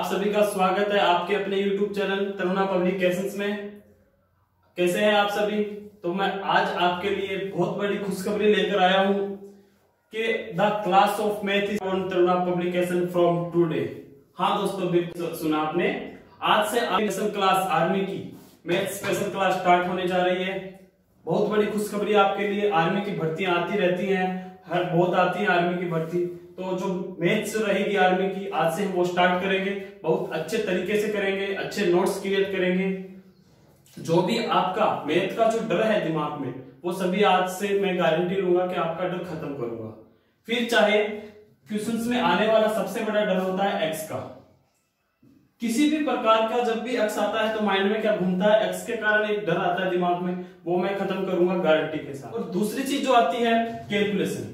सभी का स्वागत है आपके अपने YouTube चैनल तरुणा पब्लिकेशंस में। कैसे हैं आप सभी? तो मैं आज आपके लिए बहुत बड़ी खुशखबरी लेकर आया हूं कि the class of math is on Taruna publication from today. हाँ दोस्तों, बिल्कुल सुना आपने। आज से स्पेशल क्लास आर्मी की मैथ स्पेशल क्लास स्टार्ट होने जा रही है। बहुत बड़ी खुशखबरी आपके लिए। आर्मी की भर्तियां आती रहती हैं, हर बहुत आती है आर्मी की भर्ती। तो जो मैथ्स रहेगी आर्मी की, आज से हम वो स्टार्ट करेंगे। बहुत अच्छे तरीके से करेंगे, अच्छे नोट्स क्रिएट करेंगे। जो भी आपका मैथ का जो डर है दिमाग में, वो सभी आज से मैं गारंटी लूंगा कि आपका डर खत्म करूंगा। फिर चाहे क्वेश्चंस में आने वाला सबसे बड़ा डर होता है एक्स का। किसी भी प्रकार का जब भी एक्स आता है तो माइंड में क्या घूमता है, एक्स के कारण एक डर आता है दिमाग में, वो मैं खत्म करूंगा गारंटी के साथ। और दूसरी चीज जो आती है कैलकुलेशन।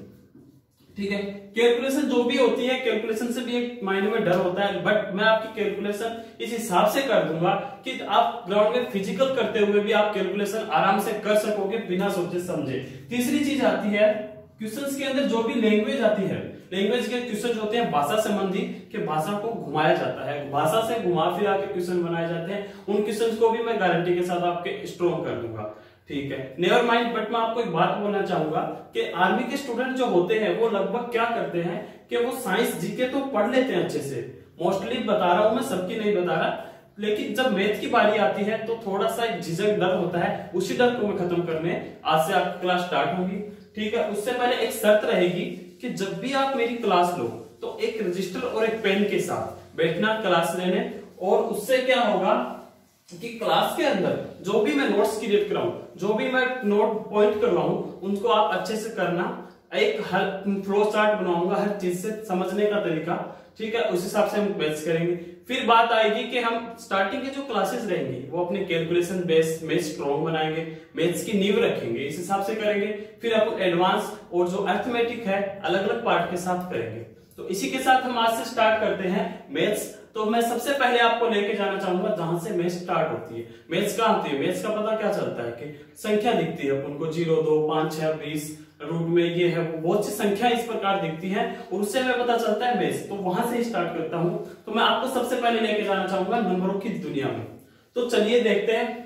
ठीक है, कैलकुलेशन जो भी होती है, कैलकुलेशन से भी एक माइंड में डर होता है, बट मैं आपकी कैलकुलेशन इस हिसाब से कर दूंगा कि आप ग्राउंड में फिजिकल करते हुए भी आप कैलकुलेशन आराम से कर सकोगे बिना सोचे समझे। तीसरी चीज आती है क्वेश्चंस के अंदर जो भी लैंग्वेज आती है, लैंग्वेज के क्वेश्चन होते हैं भाषा संबंधी, कि भाषा को घुमाया जाता है, भाषा से घुमा फिरा के क्वेश्चन बनाए जाते हैं। उन क्वेश्चंस को भी मैं गारंटी के साथ आपके स्ट्रॉन्ग कर दूंगा। ठीक है, नेवर माइंड, बट मैं आपको एक बात बोलना चाहूंगा कि आर्मी के स्टूडेंट जो होते हैं वो लगभग क्या करते हैं कि वो साइंस जीके तो पढ़ लेते हैं अच्छे से। मोस्टली बता रहा हूं मैं, सबकी नहीं बता रहा, लेकिन जब मैथ की बारी आती है तो थोड़ा सा एक झिझक डर होता है। उसी डर को मैं खत्म करने आज से आपकी क्लास स्टार्ट होगी। ठीक है, उससे पहले एक शर्त रहेगी कि जब भी आप मेरी क्लास लो तो एक रजिस्टर और एक पेन के साथ बैठना क्लास लेने। और उससे क्या होगा कि क्लास के अंदर जो भी मैं नोट्स क्रिएट कराऊं, जो भी मैं नोट पॉइंट करवाऊं, उनको आप अच्छे से करना। एक हर फ्लो चार्ट बनाऊंगा हर चीज से समझने का तरीका। ठीक है, उस हिसाब से हम मैथ्स करेंगे। फिर बात आएगी कि हम स्टार्टिंग के जो क्लासेस रहेंगी वो अपने कैलकुलेशन बेस में स्ट्रॉन्ग बनाएंगे, मैथ्स की नींव रखेंगे, इस हिसाब से करेंगे। फिर अपन एडवांस और जो अर्थमेटिक है अलग अलग पार्ट के साथ करेंगे। तो इसी के साथ हम आज से स्टार्ट करते हैं मैथ्स। तो मैं सबसे पहले आपको लेके जाना चाहूंगा जहां से मैथ्स स्टार्ट होती है। मैथ्स कहां होती है? मैथ्स का पता क्या चलता है कि संख्या दिखती है उनको 0, 2, 5, 6, 20, रूट में ये है, बहुत सी संख्या इस प्रकार दिखती है और उससे हमें पता चलता है मैथ्स। तो वहां से स्टार्ट करता हूं। तो मैं आपको सबसे पहले लेके जाना चाहूंगा नंबरों की दुनिया में। तो चलिए देखते हैं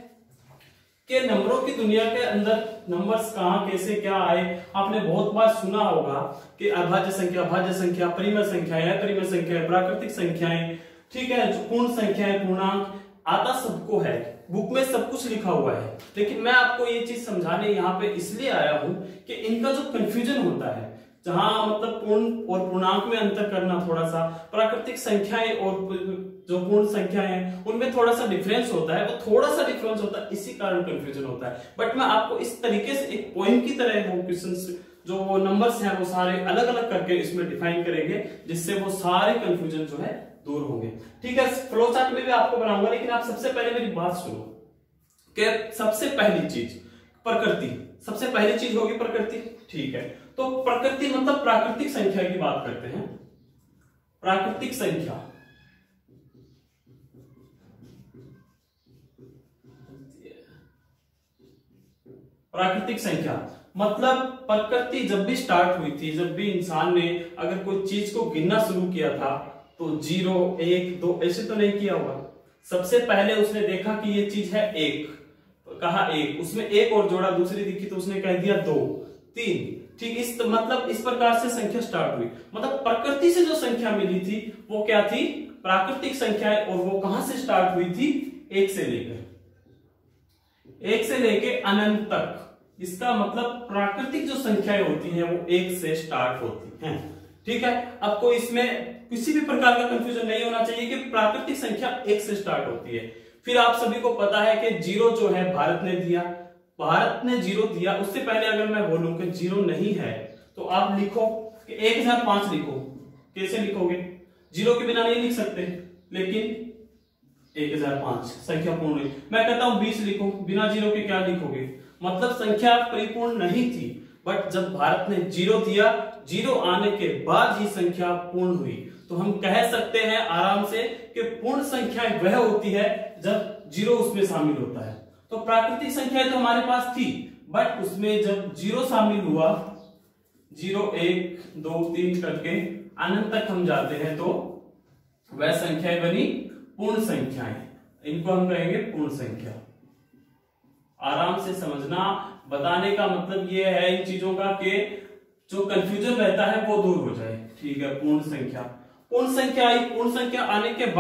कि नंबरों की दुनिया के अंदर नंबर्स कहां कैसे क्या आए। आपने बहुत बार सुना होगा कि अभाज्य संख्या, भाज्य संख्या, परिमेय संख्याएं, अपरिमेय संख्याएं, प्राकृतिक संख्याएं, ठीक है, जो पूर्ण संख्याएं, पूर्णांक, आता सबको है, बुक में सब कुछ लिखा हुआ है। लेकिन मैं आपको ये चीज समझाने यहाँ पे इसलिए आया हूं कि इनका जो कंफ्यूजन होता है, जहां मतलब पूर्ण और पूर्णांक में अंतर करना, थोड़ा सा प्राकृतिक संख्याएं और जो पूर्ण संख्याएं हैं उनमें थोड़ा सा डिफरेंस होता है, वो थोड़ा सा डिफरेंस होता है, इसी कारण कंफ्यूजन होता है। बट मैं आपको इस तरीके से एक पॉइंट की तरह वो क्वेश्चन जो नंबर्स हैं वो सारे अलग अलग करके इसमें डिफाइन करेंगे, जिससे वो सारे कंफ्यूजन जो है दूर होंगे। ठीक है, फ्लो चार्ट में भी आपको बनाऊंगा, लेकिन आप सबसे पहले मेरी बात सुनो कि सबसे पहली चीज प्रकृति, सबसे पहली चीज होगी प्रकृति। ठीक है, तो प्रकृति मतलब प्राकृतिक संख्या की बात करते हैं। प्राकृतिक संख्या, प्राकृतिक संख्या मतलब प्रकृति जब भी स्टार्ट हुई थी, जब भी इंसान ने अगर कोई चीज को गिनना शुरू किया था तो 0, 1, 2 ऐसे तो नहीं किया होगा। सबसे पहले उसने देखा कि ये चीज है 1, कहा 1, उसमें 1 और जोड़ा, दूसरी दिखी तो उसने कह दिया 2, 3। ठीक, इस मतलब इस प्रकार से संख्या स्टार्ट हुई। मतलब प्रकृति से जो संख्या मिली थी वो क्या थी? प्राकृतिक संख्याएं। और वो कहां से स्टार्ट हुई थी? 1 से लेकर अनंत तक। इसका मतलब प्राकृतिक जो संख्याएं होती हैं वो 1 से स्टार्ट होती हैं। ठीक है, आपको इसमें किसी भी प्रकार का कंफ्यूजन नहीं होना चाहिए कि प्राकृतिक संख्या 1 से स्टार्ट होती है। फिर आप सभी को पता है कि 0 जो है भारत ने दिया, भारत ने 0 दिया। उससे पहले अगर मैं बोलूं कि 0 नहीं है तो आप लिखो कि 1005 लिखो। कैसे लिखोगे? 0 के बिना नहीं लिख सकते, लेकिन 1005 संख्या पूर्ण है। मैं कहता हूं 20 लिखो, बिना 0 के क्या लिखोगे? मतलब संख्या परिपूर्ण नहीं थी। बट जब भारत ने 0 दिया, 0 आने के बाद ही संख्या पूर्ण हुई। तो हम कह सकते हैं आराम से कि पूर्ण संख्या वह होती है जब 0 उसमें शामिल होता है। तो प्राकृतिक संख्याएं तो हमारे पास थी, बट उसमें जब 0 शामिल हुआ, 0, 1, 2, 3 करके अनंत तक हम जाते हैं, तो वह संख्याएं बनी पूर्ण संख्याएं, इनको हम कहेंगे पूर्ण संख्या। आराम से समझना, बताने का मतलब ये है इन चीजों का कि जो कंफ्यूजन रहता है वो दूर हो जाए। ठीक है, पूर्ण संख्या, पूर्ण संख्या आई। पूर्ण संख्या आने के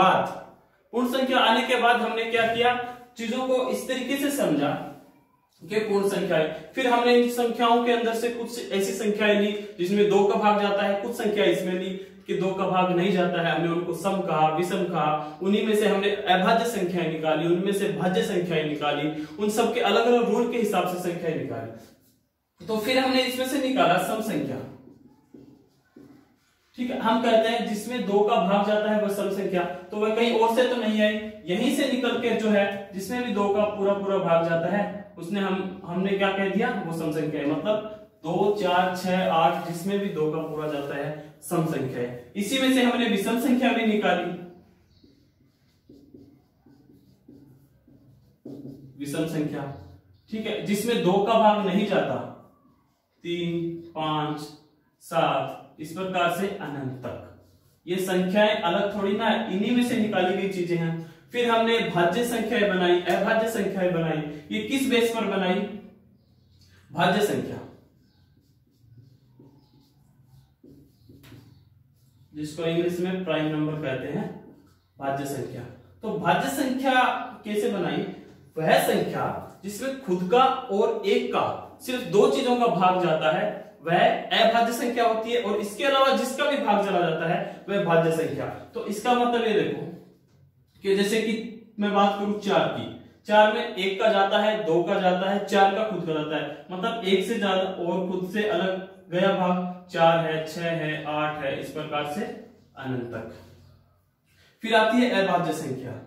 बाद हमने क्या किया, चीजों को इस तरीके से समझा कि पूर्ण संख्या है। फिर हमने इन संख्याओं के अंदर से कुछ ऐसी संख्याएं ली जिसमें 2 का भाग जाता है, कुछ संख्या इसमें ली कि 2 का भाग नहीं जाता है, हमने उनको सम कहा, विषम कहा। उन्हीं में से हमने अभाज्य संख्याएं निकाली, उनमें से भाज्य संख्याएं निकाली, उन सब के अलग अलग रूल के हिसाब से संख्याएं निकाली। तो फिर हमने इसमें से निकाला सम संख्या। ठीक है, हम कहते हैं जिसमें 2 का भाग जाता है वह सम संख्या, तो वह कहीं और से तो नहीं आई, यहीं से निकल के जो है जिसमें भी 2 का पूरा पूरा भाग जाता है उसने हमने क्या कह दिया, वो सम संख्या है। मतलब 2, 4, 6, 8 जिसमें भी 2 का पूरा जाता है सम संख्या है। इसी में से हमने विषम संख्या भी निकाली, विषम संख्या। ठीक है, जिसमें 2 का भाग नहीं जाता, 3, 5, 7 इस प्रकार से अनंत तक। ये संख्याएं अलग थोड़ी ना, इन्हीं में से निकाली गई चीजें हैं। फिर हमने भाज्य संख्याएं बनाई, अभाज्य संख्याएं बनाई। ये किस बेस पर बनाई, भाज्य संख्या, जिसको इंग्लिश में प्राइम नंबर कहते हैं, भाज्य संख्या। तो भाज्य संख्या कैसे बनाई, वह संख्या जिसमें खुद का और एक का सिर्फ 2 चीजों का भाग जाता है वह अभाज्य संख्या होती है, और इसके अलावा जिसका भी भाग चला जाता है वह भाज्य संख्या। तो इसका मतलब ये देखो कि जैसे कि मैं बात करूं 4 की, 4 में 1 का जाता है, 2 का जाता है, 4 का खुद का जाता है, मतलब 1 से ज्यादा और खुद से अलग गया भाग 4 है, 6 है, 8 है, इस प्रकार से अनंत तक। फिर आती है अभाज्य संख्या,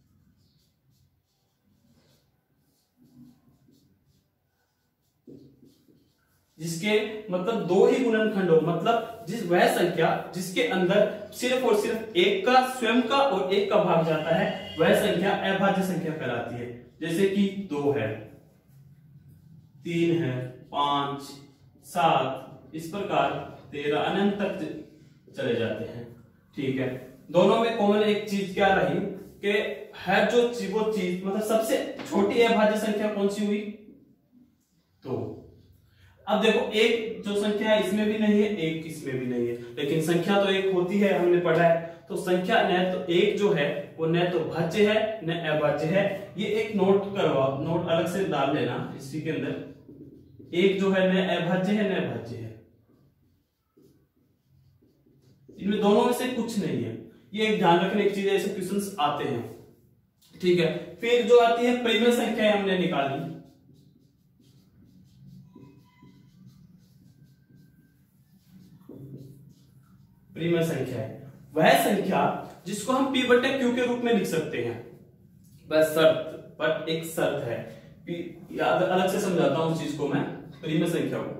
जिसके मतलब 2 ही गुणनखंड हो, मतलब वह संख्या जिसके अंदर सिर्फ और सिर्फ 1 का स्वयं का और 1 का भाग जाता है वह संख्या अभाज्य संख्या कहलाती है। जैसे कि 2 है, 3 है, 5, 7 इस प्रकार 13 अनंत तक चले जाते हैं। ठीक है, दोनों में कॉमन एक चीज क्या रही कि है जो वो चीज, मतलब सबसे छोटी अभाज्य संख्या कौन सी हुई, 2। अब देखो एक जो संख्या है इसमें भी नहीं है, एक इसमें भी नहीं है, लेकिन संख्या तो एक होती है, हमने पढ़ा है। तो संख्या न तो एक जो है वो न तो भाज्य है न अभाज्य है। ये एक नोट करवाओ, नोट अलग से डाल लेना इसी के अंदर, एक जो है न अभाज्य है न भाज्य है, इनमें दोनों में से कुछ नहीं है। ये एक ध्यान रखने की चीज है, ऐसे क्वेश्चंस आते हैं। ठीक है, फिर जो आती है परिमेय संख्या हमने निकाली, परिमेय संख्या है वह संख्या जिसको हम P बटे Q के रूप में लिख सकते हैं, बस शर्त, पर एक शर्त है। याद अलग से समझाता हूं उस चीज को मैं, परिमेय संख्या को।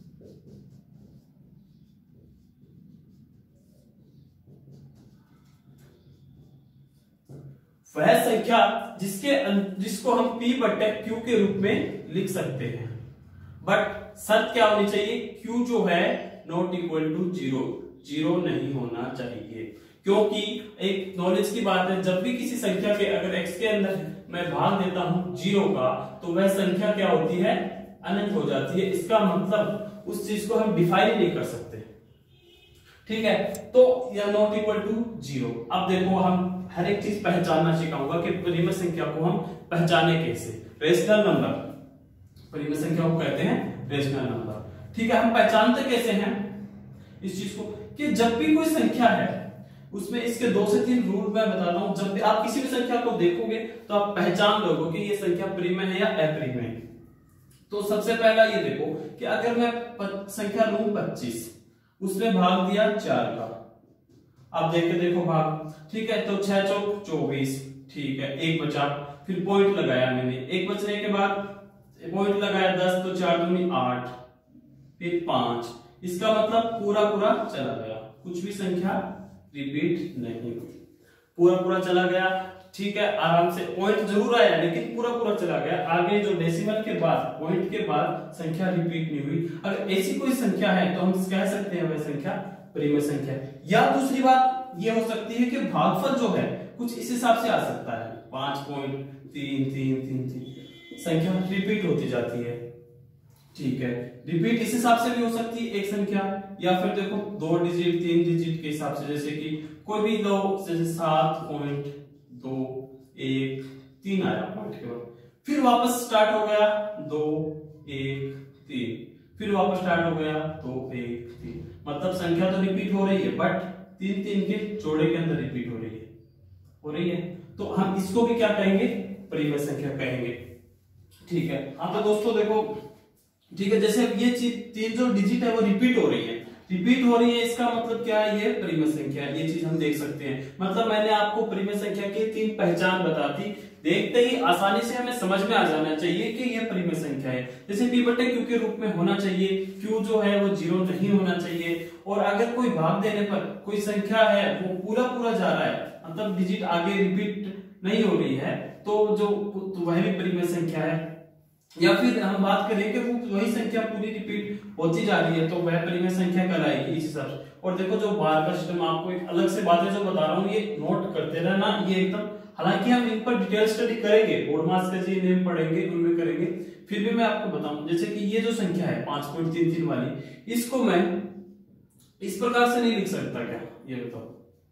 वह संख्या जिसको हम P बटे Q के रूप में लिख सकते हैं, बट शर्त क्या होनी चाहिए, Q जो है नॉट इक्वल टू 0, 0 नहीं होना चाहिए। क्योंकि एक नॉलेज की बात है, जब भी किसी संख्या के अगर x के अंदर मैं भाग देता हूं 0 का, तो वह संख्या क्या होती है, अनंत हो जाती है। इसका मतलब उस चीज को हम डिफाइन नहीं कर सकते। ठीक है, तो यह नॉट इक्वल टू 0। अब देखो हम हर एक चीज पहचानना सिखाऊंगा कि परिमेय संख्या को हम पहचाने कैसे। रेशनल नंबर, परिमेय संख्या को कहते हैं रेशनल नंबर। ठीक है, हम पहचानते कैसे हैं इस चीज को, कि जब भी कोई संख्या है उसमें इसके 2 से 3 रूल मैं बताता हूं। जब भी आप किसी भी संख्या को देखोगे तो आप पहचान लोगे कि ये संख्या परिमेय है या अपरिमेय है। तो सबसे पहला ये देखो कि अगर मैं संख्या लूं 25, उसमें भाग दिया 4 का, अब देखो भाग, ठीक है, तो 6 चौक 24, ठीक है, 1 बचा, फिर पॉइंट लगाया मैंने, 1 बचने के बाद पॉइंट लगाया 10, तो 4 दूनी 8, फिर 5, इसका मतलब पूरा पूरा चला गया, कुछ भी संख्या रिपीट नहीं हुई, पूरा पूरा चला गया। ठीक है, आराम से पॉइंट जरूर आया लेकिन पूरा पूरा चला गया। आगे जो डेसिमल के बाद, पॉइंट के बाद संख्या रिपीट नहीं हुई। अगर ऐसी कोई संख्या है तो हम कह सकते हैं वह संख्या परिमेय संख्या है। या दूसरी बात, ये हो सकती है कि भागफल जो है कुछ इस हिसाब से आ सकता है, 5.3333 संख्या रिपीट होती जाती है। ठीक है, रिपीट इस हिसाब से भी हो सकती है एक संख्या, या फिर देखो 2 डिजिट 3 डिजिट के हिसाब से, जैसे कि कोई भी दो, जैसे 7.213 आया पॉइंट के बाद, फिर वापस स्टार्ट हो गया 213, फिर वापस स्टार्ट हो गया 213, मतलब संख्या तो रिपीट हो रही है बट 3 के जोड़े के अंदर रिपीट हो रही है। तो हम इसको भी क्या कहेंगे, परिमेय संख्या कहेंगे। ठीक है, अब तो दोस्तों देखो, ठीक है, जैसे ये चीज 3 जो डिजिट है वो रिपीट हो रही है, इसका मतलब क्या है, ये परिमेय संख्या है। ये चीज हम देख सकते हैं, मतलब मैंने आपको परिमेय संख्या की 3 पहचान बता दी, देखते ही आसानी से हमें समझ में आ जाना चाहिए कि ये परिमेय संख्या है। जैसे p बटे q के रूप में होना चाहिए, q जो है वो 0 नहीं होना चाहिए, और अगर कोई भाग देने पर कोई संख्या है वो पूरा जा रहा है, मतलब डिजिट आगे रिपीट नहीं हो रही है, तो वह भी परिमेय संख्या है। या फिर हम बात करें कि वो वही संख्या पूरी रिपीट होती जा रही है, तो वह परिमेय संख्या कहलाएगी इस हिसाब से। और देखो जो बार का सिस्टम, आपको एक अलग से बातें जो बता रहा हूँ ये नोट करते रहना, ये एकदम, हालांकि हम इन पर डिटेल स्टडी करेंगे, बोर्ड मार्क्स के जी नेम पढ़ेंगे, उनमें करेंगे, फिर भी मैं आपको बताऊं, जैसे कि ये जो संख्या है 5.33 वाली, इसको मैं इस प्रकार से नहीं लिख सकता क्या, ये बताओ,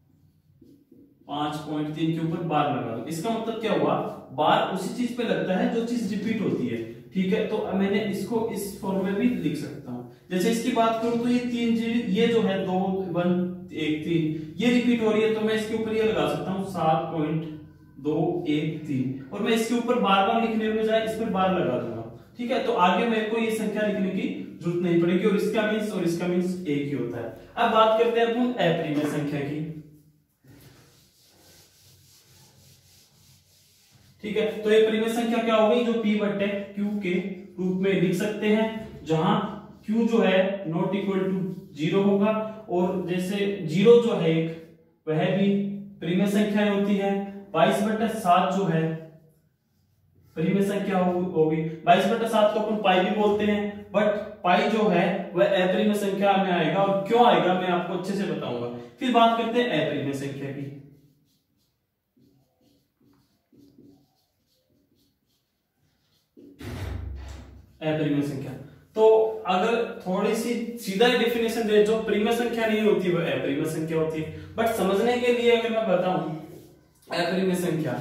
5.3 के ऊपर बार लगा दो, इसका मतलब क्या हुआ, बार उसी चीज पे लगता है जो चीज रिपीट होती है। ठीक है, तो मैंने इसको इस फॉर्म में भी लिख सकता हूं। जैसे इसकी बात करूं तो ये 3, ये जो है 2 1 1 3 ये रिपीट हो रही है, तो मैं इसके ऊपर ये लगा सकता हूं 7.213, और मैं इसके ऊपर बार बार लिखने में बजाय इस पर बार लगा दूंगा। ठीक है, तो आगे मेरे को ये संख्या लिखने की जरूरत नहीं पड़ेगी, और इसका मींस एक ही होता है। अब बात करते हैं अपन अपरिमेय संख्या की। ठीक है, तो ये परिमेय संख्या क्या हो गई, जो p बटे q के रूप में लिख सकते हैं, जहां q जो है नॉट इक्वल टू 0 होगा, और जैसे 0 जो है एक, वह भी परिमेय संख्या होती है। 22/7 जो है परिमेय संख्या होगी। 22/7 को अपन पाई भी बोलते हैं, बट पाई जो है वह अपरिमेय संख्या में आएगा, और क्यों आएगा मैं आपको अच्छे से बताऊंगा। फिर बात करते हैं अपरिमेय संख्या की। अपरिमेय संख्या, तो अगर थोड़ी सी सीधा डेफिनेशन दे, जो परिमेय संख्या नहीं होती वह अपरिमेय संख्या होती है। बट समझने के लिए अगर मैं बताऊं अपरिमेय संख्या,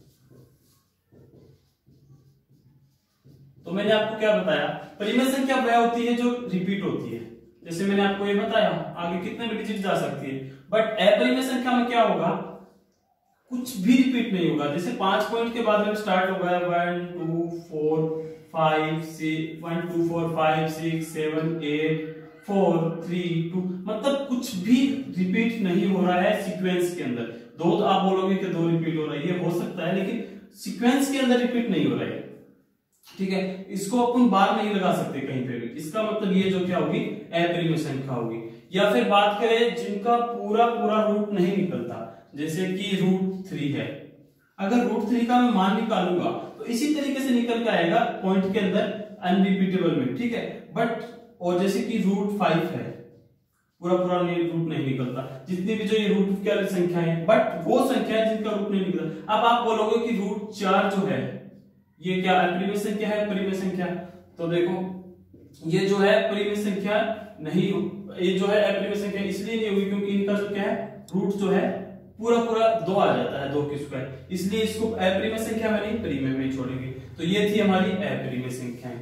तो मैंने आपको क्या बताया, परिमेय संख्या वह होती है जो रिपीट होती है। जैसे मैंने आपको ये बताया आगे कितने भी डिजिट जा सकती है, बट अपरिमेय संख्या में क्या होगा, कुछ भी रिपीट नहीं होगा। जैसे 5 पॉइंट के बाद में स्टार्ट हो गया 1 2 4 5 6 1 2 4 5 6 7 8 4 3 2, मतलब कुछ भी रिपीट नहीं हो रहा है सीक्वेंस के अंदर। दो तो आप बोलोगे कि 2 रिपीट हो रहा है, ये हो सकता है, लेकिन सीक्वेंस के अंदर रिपीट नहीं हो रहा है। ठीक है, इसको अपन बार नहीं लगा सकते कहीं पे भी, इसका मतलब ये जो क्या होगी, अपरिमेय संख्या होगी। या फिर बात करें जिनका पूरा रूट नहीं निकलता, जैसे कि √3 है, अगर √3 का मैं मान निकालूंगा तो इसी तरीके से निकल के आएगा पॉइंट के अंदर अनरिपीटेबल में। ठीक है, बट और जैसे कि √5 है, पूरा रूट नहीं निकलता, जितनी भी जो ये रूट क्या संख्या है, बट वो संख्या है जिनका रूट नहीं निकलता। अब आप बोलोगे कि √4 जो है ये क्या अपरिमेय संख्या है, परिमेय संख्या, तो देखो ये जो है परिमेय संख्या नहीं, ये जो है अपरिमेय संख्या इसलिए नहीं होगी क्योंकि इनका जो क्या है, रूट जो है पूरा 2 आ जाता है, 2 की स्क्वायर, इसलिए इसको अपरिमेय संख्या में नहीं परिमेय में छोड़ेंगे। तो ये थी हमारी अपरिमेय संख्याएं।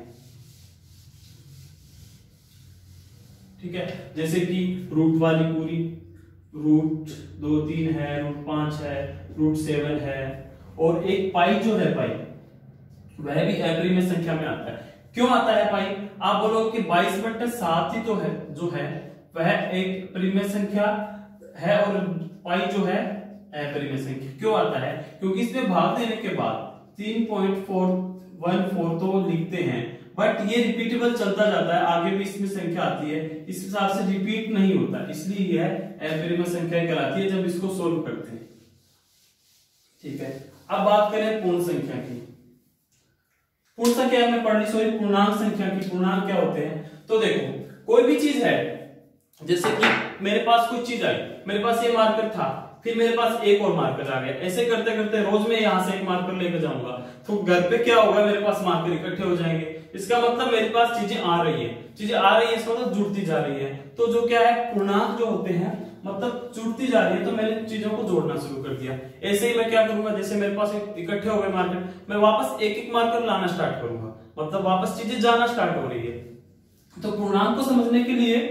ठीक है, जैसे कि रूट वाली पूरी, √2 3 है, √5 है, √7 है, और एक पाई जो है, पाई वह भी अपरिमेय संख्या में आता है। क्यों आता है पाई, आप बोलोगे कि 22/7 ही तो है जो है वह एक परिमेय संख्या है, और पाई जो है अपरिमेय संख्या। क्यों आता है, क्योंकि इसमें भाग देने के बाद 3.414 तो लिखते हैं, बट ये रिपीटेबल चलता जाता है, आगे भी इसमें संख्या आती है, इस हिसाब से रिपीट नहीं होता, इसलिए यह अपरिमेय संख्या कहलाती है जब इसको सोल्व करते हैं। ठीक है, अब बात करें पूर्ण संख्या की। पूर्ण संख्या में पढ़नी, पूर्णांक संख्या की। पूर्णांक क्या होते हैं, तो देखो कोई भी चीज है जैसे कि मेरे पास कोई चीज आई, मेरे पास ये मार्कर था, फिर मेरे पास एक और मार्कर आ गया, ऐसे करते करते रोज मैं यहाँ से एक मार्कर लेकर जाऊंगा, तो घर पे क्या होगा, मेरे पास मार्कर इकट्ठे हो जाएंगे। इसका मतलब मेरे पास चीजें आ रही है, चीजें आ रही है, इसका मतलब जुड़ती जा रही है। तो जो क्या है, पूर्णांक जो होते हैं मतलब जुड़ती जा रही है, तो मैंने चीजों को जोड़ना शुरू कर दिया। ऐसे ही मैं क्या करूंगा, जैसे मेरे पास इकट्ठे हो गए मार्कर, मैं वापस एक एक मार्कर लाना स्टार्ट करूंगा, मतलब वापस चीजें जाना स्टार्ट हो रही है। तो पूर्णांक को समझने के लिए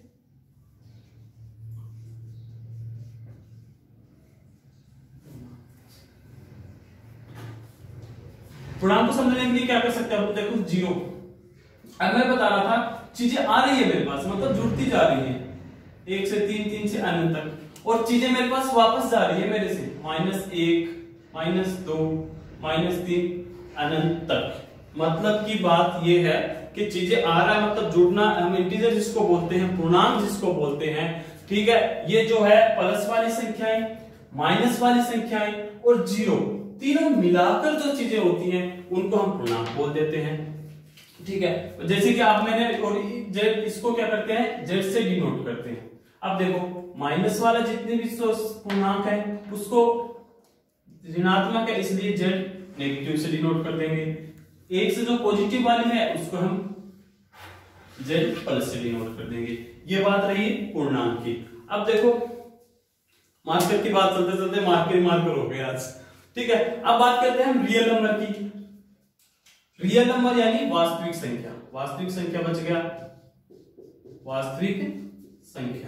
पूर्णांक को समझने के लिए क्या कर सकते हैं, देखो 0। अब मैं बता रहा था चीजें आ रही है मेरे पास, मतलब जुड़ती जा रही है 1 से 3, 3 से अनंत तक, और चीजें मेरे पास वापस जा रही है मेरे से -1, -2, -3 अनंत तक। मतलब की बात ये है कि चीजें आ रहा है, मतलब जुड़ना, हम इंटीजर जिसको बोलते हैं, पूर्णांक जिसको बोलते हैं, ठीक है। ये जो है प्लस वाली संख्याएं, माइनस वाली संख्याएं और 0, तीनों मिलाकर जो चीजें होती हैं उनको हम पूर्णांक बोल देते हैं, ठीक है। जैसे कि आप मैंने और जेड, इसको क्या करते हैं, जेड से डिनोट करते हैं। अब देखो माइनस वाला जितने भी पूर्णांक है उसको ऋणात्मक है, इसलिए जेड नेगेटिव से डिनोट कर देंगे। एक से जो पॉजिटिव वाली है उसको हम जेड प्लस से डिनोट कर देंगे। ये बात रही पूर्णांक की। अब देखो मार्कर की बात चलते चलते मार्कर हो गए आज, ठीक है। अब बात करते हैं हम रियल नंबर की। रियल नंबर यानी वास्तविक संख्या, वास्तविक संख्या बच गया, वास्तविक संख्या।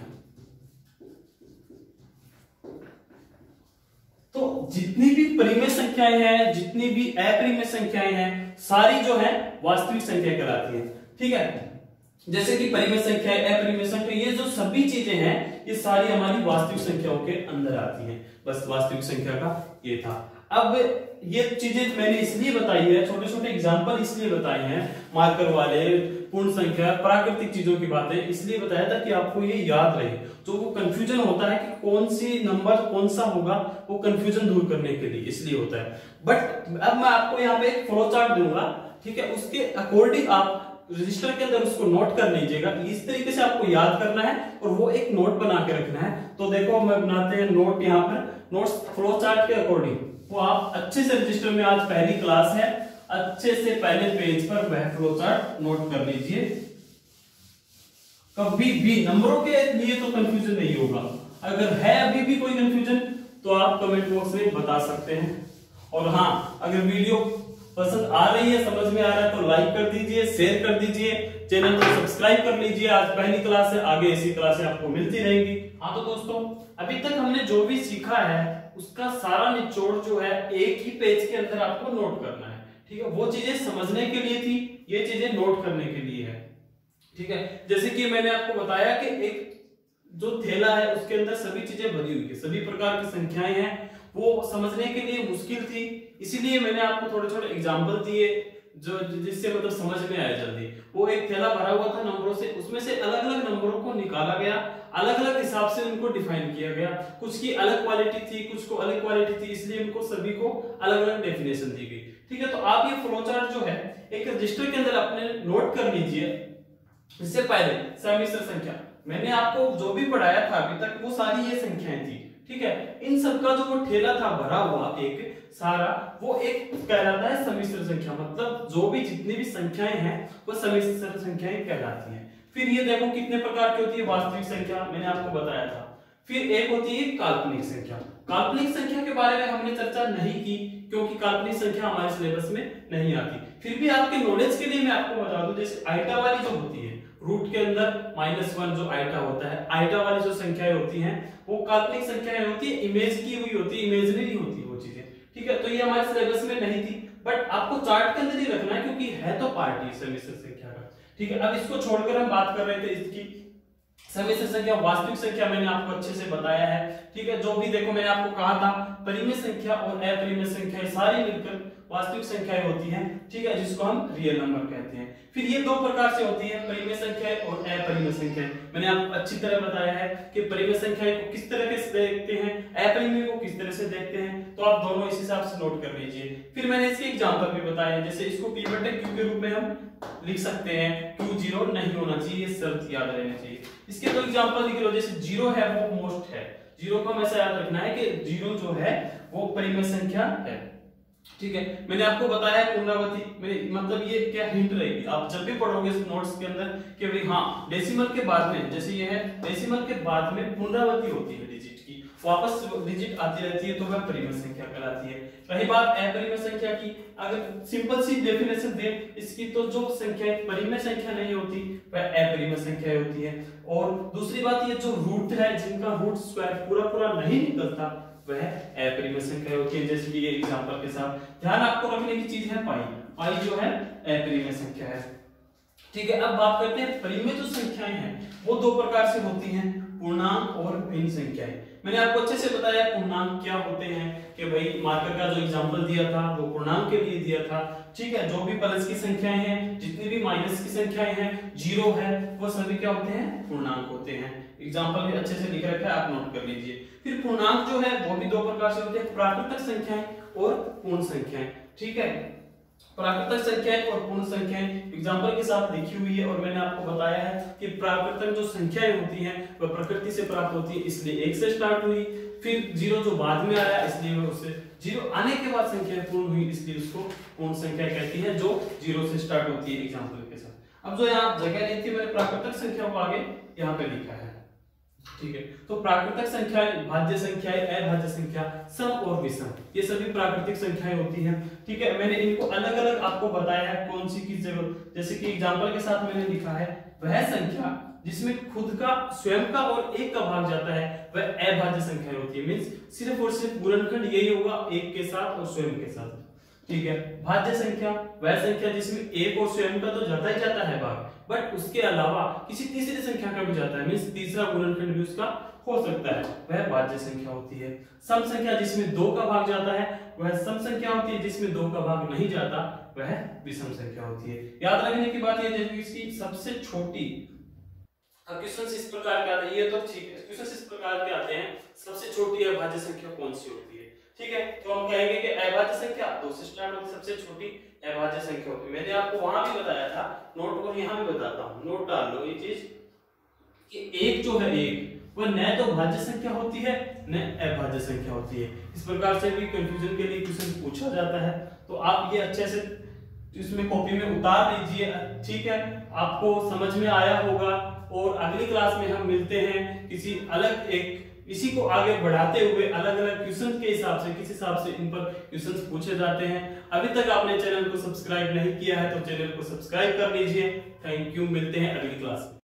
तो जितनी भी परिमेय संख्याएं हैं, जितनी भी अपरिमेय संख्याएं हैं, सारी जो है वास्तविक संख्या कहलाती है, ठीक है। जैसे कि परिमेय संख्या, अपरिमेय संख्या, ये जो सभी चीजें हैं ये सारी हमारी वास्तविक संख्याओं के अंदर आती हैं। बस वास्तविक संख्या का ये था। अब ये चीजें मैंने इसलिए बताई है, छोटे छोटे एग्जांपल इसलिए बताए हैं, मार्कर वाले, पूर्ण संख्या, प्राकृतिक चीजों की बातें इसलिए बताया था कि आपको ये याद रहे। तो वो कंफ्यूजन होता है कि कौन सी नंबर कौन सा होगा, वो कंफ्यूजन दूर करने के लिए इसलिए होता है। बट अब मैं आपको यहाँ पे एक फ्लो चार्ट दूंगा, ठीक है, उसके अकॉर्डिंग आप रजिस्टर के अंदर उसको नोट कर लीजिएगा। इस तरीके से आपको याद करना है और वो एक नोट बना के रखना है। तो देखो मैं बनाते हैं नोट, यहाँ पर नोट्स फ्लो चार्ट के अकॉर्डिंग, वो आप अच्छे से रजिस्टर में, आज पहली क्लास है, अच्छे से पहले पेज पर वह फ्लो चार्ट नोट कर लीजिए। कभी भी नंबरों के लिए तो कंफ्यूजन नहीं होगा। अगर है अभी भी कोई कंफ्यूजन तो आप कमेंट बॉक्स में बता सकते हैं। और हाँ, अगर वीडियो पसंद आ रही है, समझ में आ रहा है तो लाइक कर दीजिए, शेयर कर दीजिए, चैनल को सब्सक्राइब कर लीजिए। आज पहली क्लास है, आगे ऐसी क्लासें आपको मिलती रहेंगी। हाँ तो दोस्तों, अभी तक हमने जो भी सीखा है उसका सारा निचोड़ जो है एक ही पेज के अंदर आपको नोट करना है, ठीक है। वो चीजें समझने के लिए थी, ये चीजें नोट करने के लिए है, ठीक है। जैसे कि मैंने आपको बताया कि एक जो थैला है उसके अंदर सभी चीजें भरी हुई है, सभी प्रकार की संख्याएं हैं, वो समझने के लिए मुश्किल थी, इसीलिए मैंने आपको थोड़े थोड़े एग्जाम्पल दिए जो जिससे मतलब समझ में आया जल्दी। वो एक थैला भरा हुआ था नंबरों से, उसमें से अलग अलग नंबरों को निकाला गया, अलग अलग हिसाब से उनको डिफाइन किया गया। कुछ की अलग क्वालिटी थी, कुछ को अलग क्वालिटी थी, इसलिए उनको सभी को अलग अलग डेफिनेशन दी गई, ठीक है। तो आप ये फ्लो चार्ट जो है एक रजिस्टर के अंदर अपने नोट कर लीजिए। इससे पहले समिश्र संख्या मैंने आपको जो भी पढ़ाया था अभी तक, वो सारी ये संख्याएं थी, ठीक है। इन सबका जो वो ठेला था भरा हुआ एक सारा, वो एक कहलाता है समिश्र संख्या। मतलब जो भी जितनी भी संख्याएं हैं वो समिश्र संख्याएं कहलाती हैं। फिर ये देखो कितने प्रकार की होती है वास्तविक संख्या, मैंने आपको बताया था। फिर एक होती है काल्पनिक संख्या। काल्पनिक संख्या के बारे में हमने चर्चा नहीं की क्योंकि काल्पनिक संख्या हमारे सिलेबस में नहीं आती। फिर भी आपके नॉलेज के लिए मैं आपको बता दूं, जैसे आइटा वाली जो होती है, रूट के अंदर -1 जो आइटा होता है, आइटा वाली जो संख्याएं होती हैं वो काल्पनिक संख्याएं होती है, इमेज की हुई होती है, इमेजिनरी होती है वो चीजें, ठीक है। तो ये हमारे सिलेबस में नहीं थी, बट आपको चार्ट के अंदर ही रखना है क्योंकि है तो पार्ट ही समिश्र संख्या का, ठीक है। अब इसको छोड़कर हम बात कर रहे थे इसकी समिश्र संख्या, वास्तविक संख्या मैंने आपको अच्छे से बताया है, ठीक है। जो भी देखो मैंने आपको कहा था परिमेय संख्या और अपरिमेय संख्या सारी मिलकर वास्तविक संख्याएं होती हैं, ठीक है, जिसको हम रियल नंबर कहते हैं। फिर ये दो प्रकार से होती है, परिमेय संख्या और अपरिमेय संख्याएं। मैंने आपको अच्छी तरह बताया है कि परिमेय संख्याएं को किस तरह से देखते हैं, अपरिमेय को किस तरह से देखते हैं, तो आप दोनों इस हिसाब से नोट कर लीजिए। फिर मैंने इसके एग्जांपल भी बताए, जैसे इसको p बटे q के रूप में हम लिख सकते हैं, q 0 नहीं होना चाहिए, ये शर्त याद रहनी चाहिए। इसके दो एग्जांपल लिख लो, जैसे 0 है वो मोस्ट है, 0 को हमेशा याद रखना है कि 0 जो है वो परिमेय संख्या है, ठीक है। मैंने आपको बताया पुनरावृत्ति, मतलब ये क्या हिंट रहेगी, आप जब भी पढ़ोगे इस नोट्स के अंदर कि भाई हाँ डेसिमल के बाद में, जैसे ये है डेसिमल के बाद में पुनरावृत्ति होती है डिजिट की, वापस डिजिट आती रहती है, तो वह परिमेय संख्या कहलाती है। रही बात अपरिमेय संख्या की, अगर सिंपल सी डेफिनेशन दें इसकी, तो जो संख्या परिमेय संख्या नहीं होती वह अपरिमेय संख्या होती है। और दूसरी बात, ये जो रूट है जिनका रूट स्क्वायर पूरा नहीं निकलता वह अपरिमेय संख्या होती है। जैसे कि ये एग्जांपल के साथ ध्यान आपको रखने की चीज है पाई जो है अपरिमेय संख्या है, ठीक है। अब बात करते हैं परिमेय जो संख्याएं हैं वो दो प्रकार से होती हैं, पूर्णांक और भिन्न संख्याएं। मैंने आपको अच्छे से बताया पूर्णांक क्या होते हैं, कि भाई मार्कर का जो एग्जांपल दिया था वो पूर्णांक के लिए दिया था, ठीक है। जो भी प्लस की संख्याएं हैं, जितनी भी माइनस की संख्याएं हैं, जीरो है, वो सभी क्या होते हैं, पूर्णांक होते हैं। एग्जांपल भी अच्छे से लिख रखा है, आप नोट कर लीजिए। फिर पूर्णांक जो है वो भी दो प्रकार से होते हैं, प्राकृतिक संख्याएं और पूर्ण संख्याएं, ठीक है। प्राकृतिक संख्याएं और पूर्ण संख्याएं एग्जांपल के साथ लिखी हुई है, और मैंने आपको बताया है कि प्राकृतिक जो संख्याएं होती हैं वह प्रकृति से प्राप्त होती है, इसलिए 1 से स्टार्ट हुई, फिर 0 जो बाद में आया इसलिए वह उससे 0 आने के बाद संख्या पूर्ण हुई, इसलिए उसको पूर्ण संख्या कहती है, जो 0 से स्टार्ट होती है एग्जांपल के साथ। अब जो यहाँ जगह ली थी मैंने प्राकृतिक संख्या को आगे यहाँ पे लिखा है, ठीक है। तो प्राकृतिक संख्याएं, भाज्य संख्याएं, अभाज्य संख्या, सम और विषम, ये सभी प्राकृतिक संख्याएं होती हैं, ठीक है। मैंने इनको अलग अलग आपको बताया है कौन सी किस जगह, जैसे कि एग्जांपल के साथ मैंने लिखा है वह संख्या जिसमें खुद का, स्वयं का और एक का भाग जाता है वह अभाज्य संख्या होती है। मींस सिर्फ और सिर्फ गुणनखंड यही होगा एक के साथ और स्वयं के साथ, ठीक है। भाज्य संख्या वह संख्या जिसमें एक और स्वयं का तो जाता ही जाता है भाग, बट उसके अलावा किसी तीसरी संख्या का भी जाता है, मींस तीसरा गुणनखंड भी उसका हो सकता है, वह भाज्य संख्या होती है। सम संख्या जिसमें 2 का भाग जाता है वह सम संख्या होती है, जिसमें 2 का भाग नहीं जाता वह विषम संख्या होती है। याद रखने की बात यह है कि सबसे छोटी, क्वेश्चन इस प्रकार के आते हैं, ये तो ठीक है, क्वेश्चन इस प्रकार के आते हैं, सबसे छोटी अभाज्य संख्या कौन सी होती है, ठीक है। तो हम कहेंगे कि अभाज्य संख्या 2 से स्टार्ट होती है, सबसे छोटी अभाज्य संख्या होती है। मैंने आपको वहां भी बताया था, नोट को यहां भी बताता हूं, नोट डाल लो ये चीज कि एक जो है एक वह न तो भाज्य संख्या होती है न अभाज्य संख्या होती है। इस प्रकार से भी कंफ्यूजन के लिए क्वेश्चन पूछा जाता है, तो आप ये अच्छे से इसमें कॉपी में उतार लीजिए, ठीक है। आपको समझ में आया होगा, और अगली क्लास में हम मिलते हैं किसी अलग एक, इसी को आगे बढ़ाते हुए अलग अलग क्वेश्चन के हिसाब से, किस हिसाब से इन पर क्वेश्चन पूछे जाते हैं। अभी तक आपने चैनल को सब्सक्राइब नहीं किया है तो चैनल को सब्सक्राइब कर लीजिए। थैंक यू, मिलते हैं अगली क्लास में।